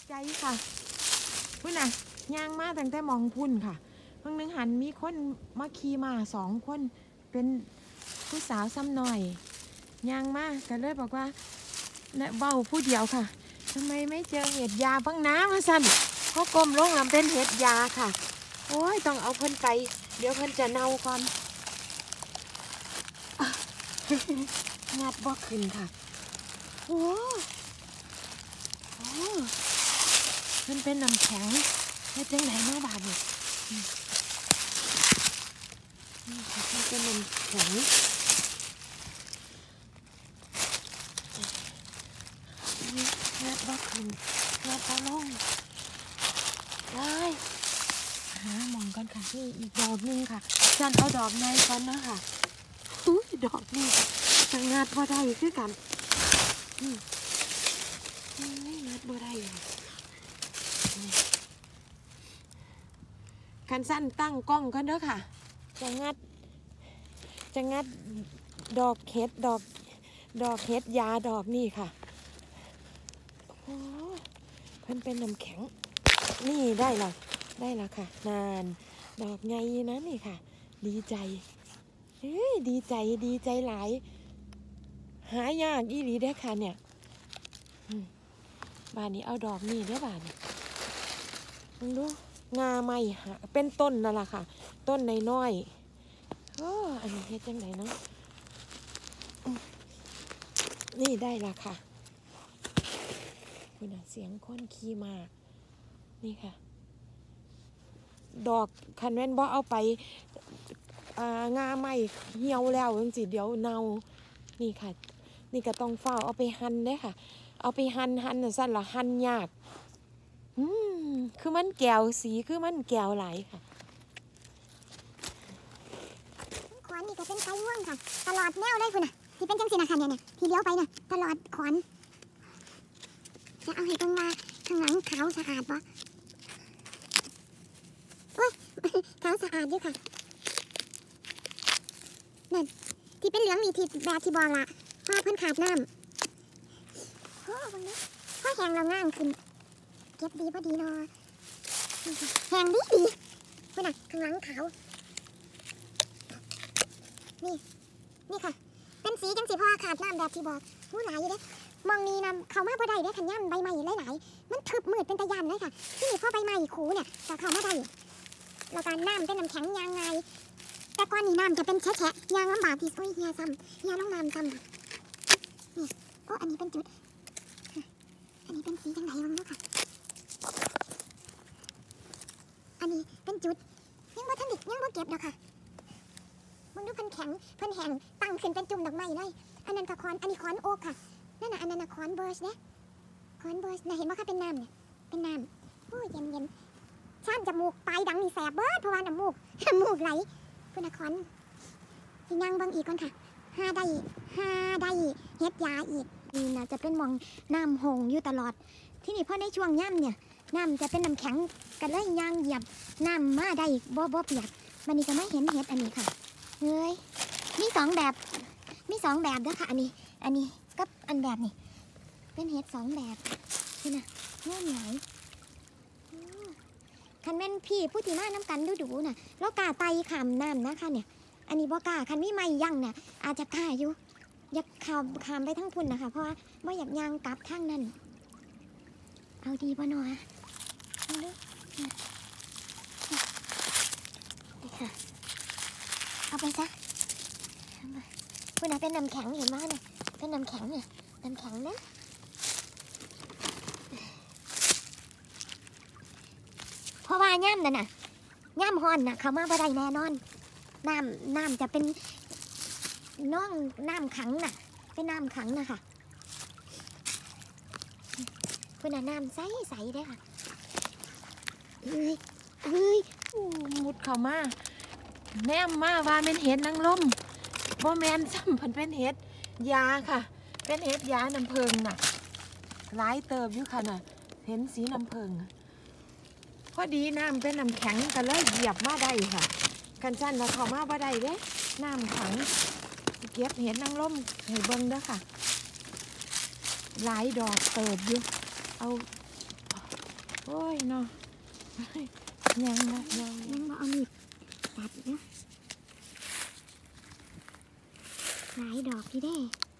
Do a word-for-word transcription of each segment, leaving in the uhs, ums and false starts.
ใจค่ะพุ่นน่ะย่างมาตั้งแต่มองพุ่นค่ะเพิ่งนึงหันมีคนมาขี่มาสองคนเป็นผู้สาวซ้ำหน่อยย่างมาก็เลยบอกว่าเบาผู้เดียวค่ะทำไมไม่เจอเห็ดยาบ้างนะมาสั่นเพราะกลมลงลำเป็นเห็ดยาค่ะโอ้ยต้องเอาเพิ่นไปเดี๋ยวเพิ่นจะเน่าก่อนงัดบ่ขึ้นค่ะโอ้โอ้มันเป็นน้ำแข็งเฮ็ดจังไหนมาบาดนี่นี่ค่ะมันเป็นน้ำแข็งงัดบ่ขึ้นงัดบ่ลงได้หาหมองก่อนค่ะนี่อีกดอกนึงค่ะจันเอาดอกในก่อนนะค่ะอุ้ยดอกนี่จะงัดบ่ได้คือกันอืมนี่งัดบ่ได้คันสั้นตั้งกล้องกันเด้อค่ะจะงัดจะงัดดอกเห็ดดอกดอกเห็ดยาดอกนี่ค่ะโอ้เพิ่นเป็นน้ำแข็งนี่ได้แล้วได้แล้วค่ะนานดอกไงนะนี่ค่ะดีใจเฮ้ยดีใจดีใจหลายหายากอีหลีเด้อค่ะเนี่ยบ้านนี้เอาดอกนี่เด้อบ้านนี้มึงดูงาไม่หาเป็นต้นนั่นแหละค่ะต้นในน้อยโอ้อันนี้เฮ็ดจังไหนเนาะนี่ได้ละค่ะคุณเสียงคนขี่มานี่ค่ะดอกคันแว่นบ่เอาไปงาไม่เหี่ยวแล้วจังสิเดี๋ยวเน่านี่ค่ะนี่ก็ต้องเฝ้าเอาไปหั่นเด้ค่ะเอาไปหั่นหั่นสั่นละหั่นยากอืมคือมันแก้วสีคือมันแก้วไหลค่ะขอนนี่ก็เป็นไฟม่วงค่ะตลอดแนวเลยคุณน่ะที่เป็นจังสีนะคะเนี่ยเนี่ยที่เลี้ยวไปน่ะตลอดขอนจะเอาให้ตรงมาข้างหลังขาวสะอาดปะโอ้ยขาวสะอาดด้วยค่ะนั่นที่เป็นเหลืองนี่ที่แบบที่บอกละเพราะเพิ่นขาดน้ำโอ้วันนี้พ่อแห้งเราง่างขึ้นเก็บดีพอดีเนาะแห้งดีดีคุณน่ะข้างหลังขาวนี่นี่ค่ะเป็นสีจังสีพ่อขาดน้ำแบบที่บอกหูหลายอยู่เด้มองนี้นำเขามาบ่ได้เด้ขันย่ำใบไม้หลายๆมันทึบมืดเป็นตะยานเลยค่ะที่นี่พ่อใบไม้ขูเนี่ยจะเข้ามาได้แล้วก็น้ำเป็นน้ำแข็งยางไงแต่ก่อนนี้น้ำจะเป็นแฉะๆยางลำบากที่สุดเฮียซ้ำเฮียลงน้ำซ้ำนี่โอ้อันนี้เป็นจุดอันนี้เป็นสีจังไหนบ้างเนาะค่ะอันนี้เป็นจุดยังบ่ทันดิยังบ่เก็บดอกค่ะมึงดูเพิ่นแข็งเพิ่นแห้งตั้งขึ้นเป็นจุ่มดอกไม้เลยอันนั้นก็คอนอันนี้คอนโอ๊กค่ะนั่นน่ะอันนั้นน่ะคอนเบิร์สเนี่ยคอนเบิร์สน่ะเห็นว่าค่ะเป็นน้ำเนี่ยเป็นน้ำโอ้ยเย็นเย็นช่างจมูกปลายดังนี่แสบเบิร์ดเพราะว่าน้ำมูกน้ำมูกไหลคุณน่ะคอนที่นั่งบังอีกก่อนค่ะห้าได้ห้าได้เฮ็ดยาอีกนี่น่ะจะเป็นมองน้ำหงอยู่ตลอดที่นี่พอในช่วงย่ำเนี่ยน้ำจะเป็นน้ำแข็งกันเลยยางเหยียบน้ำมาได้บ่บ่เปียกมันนี่ก็ไม่เห็นเฮ็ดอันนี้ค่ะเฮ้ยมีสองแบบมีสองแบบด้วยค่ะอันนี้อันนี้กับอันแบบนี้เป็นเห็ดสองแบบนี่นะเงื่อนไหนคันแม่นพี่ผู้ที่มาน้ำกันดูดูน่ะแล้วกาไตขามน้ำนะคะเนี่ยอันนี้บ่กาคันไม่ไม่ยั่งเนี่ยอาจจะกาอยู่อยากขามขามไปทั้งพุ่นนะคะเพราะว่าบ่อยากยางกลับทางนั้นเอาดีป่ะเนาะเอาดูนี่ค่ะเอาไปซะคุณน่ะเป็นน้ำแข็งเห็นไหมเนี่ยเป็นน้ำแข็งเนี่ยน้ำแข็งนะเพราะว่าย่ำนั่นน่ะย่ำฮอนน่ะเขามาบ่ได้แน่นอนน้ำน้ำจะเป็นน่องน้ำขังน่ะเป็นน้ำขังน่ะค่ะคุณน่ะน้ำใสใสได้ค่ะเฮ้ยเฮ้ยมุดเข้ามาแนมมาว่าเป็นเห็ดนางรมบ่แมนซ้ำเพิ่นเป็นเห็ดยาค่ะเป็นเห็ดยาน้ำเพิงน่ะหลายเติบอยู่ค่ะน่ะเห็นสีน้ำเพิงพอดีน้ำเป็นน้ำแข็งกันเลยเหยียบมาได้ค่ะกันสั้นเราเข้ามาบ่ได้เด้น้ำขังเก็บเห็ดนางรมให้เบิ่งเด้อค่ะหลายดอกเติบอยู่เอาโอ้ยเนาะยังนะยังยังบ่เอามีดตัดเนาะหลายดอกที่ได้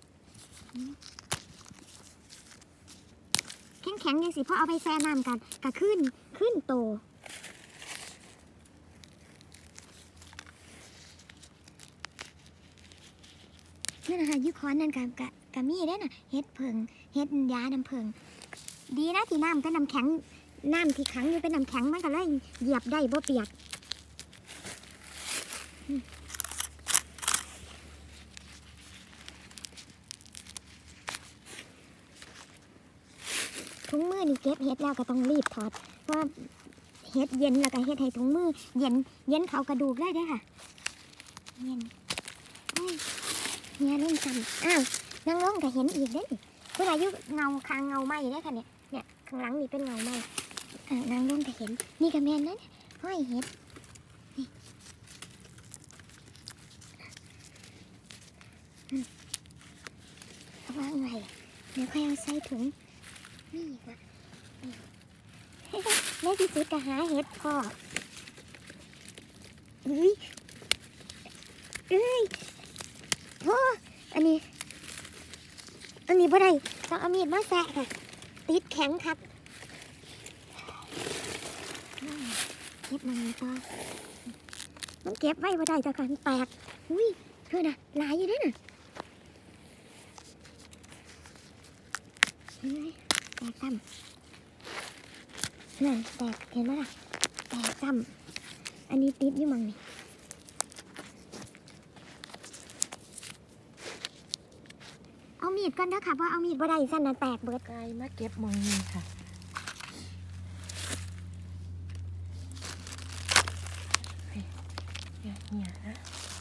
แข็งแข็งยังสิพอเอาไปแช่น้ำกันกะขึ้นขึ้นโตนั่นนะคะยุคอนนั่นกับกะกะมีได้น่ะเฮ็ดเพิงเฮ็ดยาน้ำเพิงดีนะที่น้ำเป็นน้ำแข็งน้ำที่ขังอยู่เป็นน้ำแข็งมันก็เลยเหยียบได้บ่เปียกถุงมือนี่เก็บเฮ็ดแล้วก็ต้องรีบถอดเพราะเฮ็ดเย็นแล้วก็เฮ็ดให้ถุงมือเย็นเย็นเขากระดูกได้ด้วยค่ะเย็นเฮ้ยเฮียเล่นกันอ้าวนั่งลงก็เห็นอีกเด้ผู้ใดอยู่เงาคางเงาไม้ได้ค่ะเนี่ยเนี่ยข้างหลังนี่เป็นเงาไม้อ่านั่งลงก็เห็นนี่ก็แม่นนะห้อยเฮ็ดนี่เอาวางไว้เดี๋ยวค่อยเอาใส่ถุงนี่ค่ะในที่สุดก็หาเห็ดพ่อเอ้ยเอ้ยโอ้อันนี้อันนี้บ่ได้ต้องเอามีดมาแสะค่ะติดแข็งครับเก็บมันต่อมันเก็บไว้บ่ได้จะกันแตกอุ้ยเพื่อนน่ะหลายอยู่ด้วยน่ะเฮ้ยแตกซ้ำนั่นแตกเห็นไหมล่ะแตกซ้ำอันนี้ติดอยู่มั้งนี่เอามีดก่อนเด้อค่ะเพราะเอามีดบ่ได้สั่นน่ะแตกเบิดไกลมาเก็บมองนี่ค่ะเนี่ยเนี่ยนะ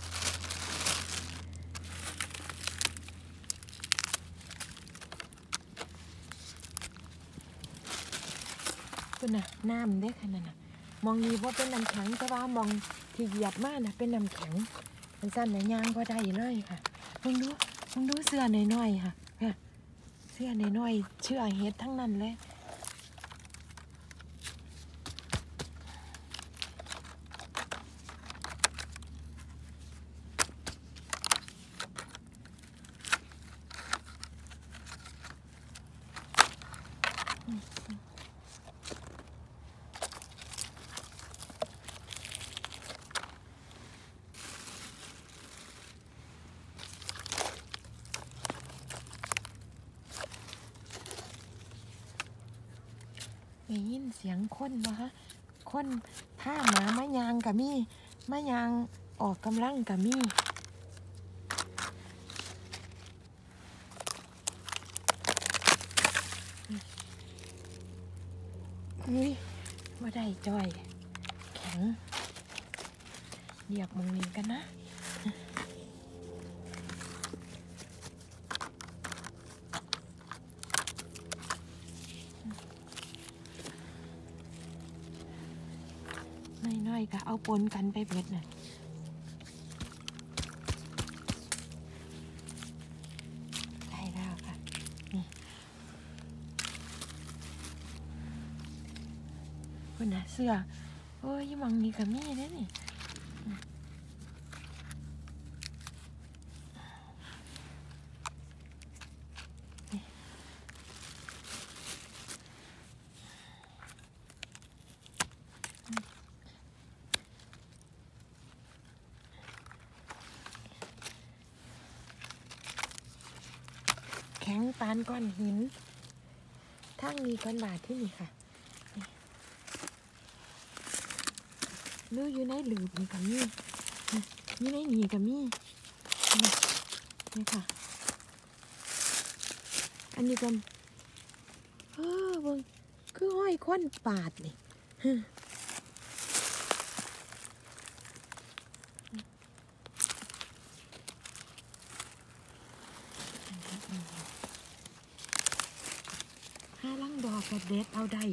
คุณน่ะน้ำเด้ขนาดน่ะมองนี้ว่าเป็นน้ำแข็งแต่ว่ามองที่เหยียบมากน่ะเป็นน้ำแข็งมันสั้นในยางก็ได้เลยค่ะมึงดูมึงดูเสื้อหน่อยๆค่ะเนี่ยเสื้อหน่อยๆเชื่อเฮ็ดทั้งนั้นเลยได้ยินเสียงคนบ่ฮะคนผ้าหมามะยางกับมี่มะยางออกกำลังกับมี่อุ้ยว่าได้จ้อยแข็งเหยียบมึงนี่กันนะน้อยๆก็เอาปนกันไปเบิดน่ะได้แล้วค่ะนี่คุณน่ะเสื้อโอ้ยมองนี่กับมี่ได้นี่แข็งปานก้อนหินทั้งมีก้อนบาทที่นี่ค่ะลื้ออยู่ในหลืบนี่กับมี่อยู่ในหนีกับมี่นี่ค่ะอันนี้กันเออเบิ่งคือห้อยค้นปาดนี่ห้าลังดอกกระเด็ดเอาได้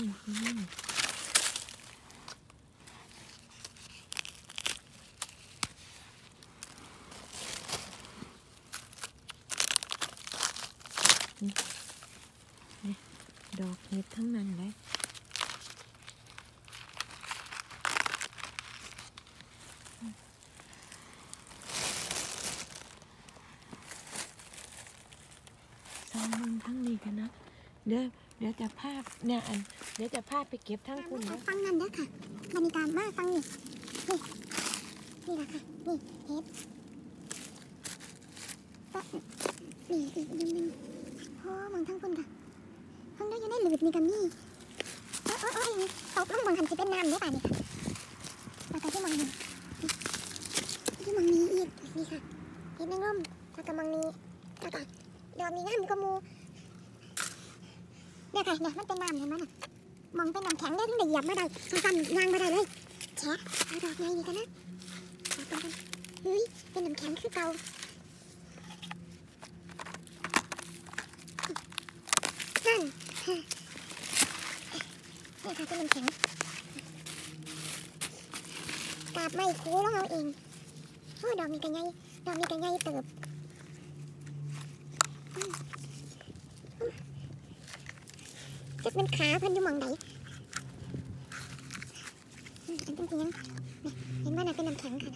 อือหือนี่นี่ดอกเห็ดทั้งนั้นเลยซองมึงทั้งนี้กันนะเดี๋ยวเดี๋ยวจะพาเนี่ยอันเดี๋ยวจะพาไปเก็บทั้งคุณมานะฟังนั่นเด้อค่ะบรรยากาศมาฟังนี่นี่นี่แหละค่ะนี่เฮ็ดก็นี่อีกอย่างหนึงโอ้มองทั้งคนค่ะเพิ่งได้อยู่ในหลืบนี่กับนี่โอ้โอ้โอ้ยตกลงมองหันจะเป็นน้ำได้ป่ะนี่ค่ะแล้วก็ที่มองนี่ที่มองนี้อีกนี่ค่ะเฮ็ดนางรมแล้วก็มองนี้แล้วก็ดอกนี้งามกว่าหมู่เนี่ยค่ะเนี่ยมันเป็นน้ำเห็นไหมน่ะมองเป็นน้ำแข็งได้ทั้งได้เหยียบไม่ได้สั้นๆยางไม่ได้เลยแฉะเอาดอกไงดีกันนะเอาไปกันเฮ้ยเป็นน้ำแข็งคือเก่านั่นนี่ค่ะเป็นน้ำแข็งกาบไม่คูแล้วเอาเองโอ้ดอกนี้กันไงดอกนี้กันไงเติบจะเป็นขาเพิ่นอยู่หมองไหนอันจริงๆยังเห็นว่าน่ะเป็นน้ำแข็งค่ะ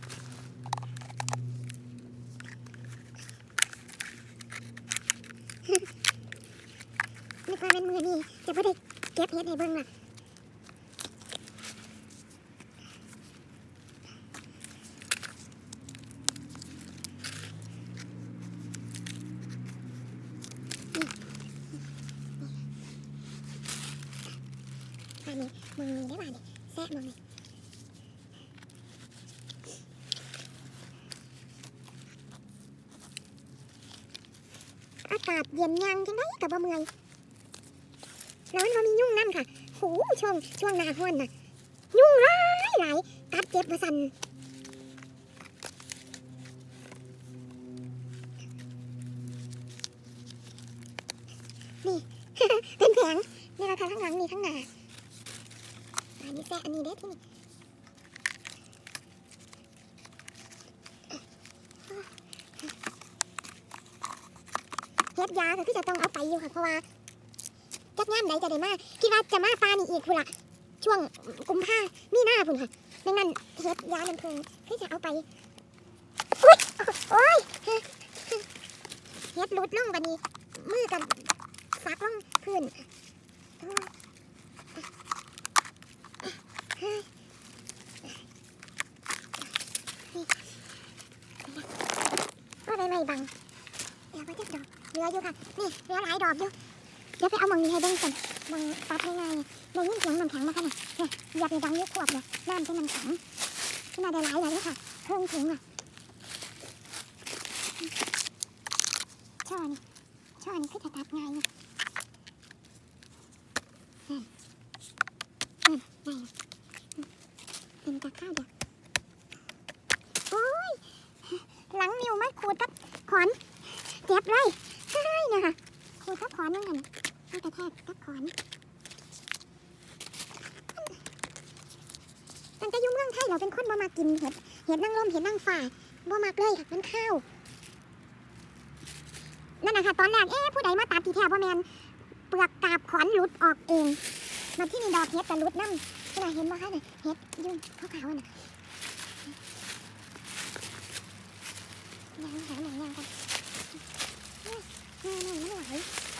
นึกว่าเป็นมือนี่จะไม่ได้เก็บเห็ดให้เบิ่งล่ะอันนี้มึงมีได้ป่ะเนี่ยแซะมึงนี่อากาศเย็นยังจังได้กับบ่เมื่อยแล้วมันบ่มียุ่งนั่นค่ะโหช่วงช่วงหน้าร้อนน่ะยุ่งหลายหลายกัดเจ็บบ่สั่นนี่ เป็นแผงนี่ราคาทั้งหลังนี่ทั้งหน้าอันนี้แซะอันนี้เด้อที่นี่เฮ็ดยาก็คือจะต้องเอาไปอยู่ค่ะเพราะว่าจักงานไหนจะได้มาคิดว่าจะมาปลานี่อีกพุ่นละช่วงกุมภามีหน้าพุ่นค่ะดังนั้นเฮ็ดยาน้ำเพลิงคือจะเอาไปอุ๊ยโอ้ยเฮ็ดหลุดลงบัดนี้มือกับซักลงพื้นก็ได้ไม่บังเดี๋ยวไปจักดอกเหลืออยู่ค่ะนี่เหลือหลายดอกอยู่เดี๋ยวไปเอามองนี้ให้เบิ่งก่อนมองตัดง่ายๆได้ยินเสียงน้ำแข็งมาค่ะเนี่ยเหยียบในดังยุกขวบเลยน้ำเป็นน้ำแข็งที่น่าได้หลายเลยค่ะเพิ่มถุงอ่ะช่อนี่ช่อนี่คือจะตัดง่ายเนี่ยนี่นี่นี่เป็นตะข้าวเดียวโอ้ยหลังนิ้วมาขูดกับขอนเจ็บเลยใช่เนี่ยค่ะขูดกับขอนนั่นค่ะไม่กระแทกกับขอนตั้งแต่อยู่เมืองไทยเราเป็นคนบ่มากินเห็ดเห็ดนางรมเห็ดนางฟ้าบ่มากเลยค่ะมันข้าวนั่นนะคะตอนแรกเอ๊ะผู้ใดมาตัดที่แท้บ่แมนเปลือกกาบขอนหลุดออกเองมาที่นี่ดอกเห็ดจะหลุดน้ำที่ไหนเห็นบ่คะเนี่ยเห็ดยุ่งขาวๆน่ะยังหาหนังยังกันนี่นี่มันไหล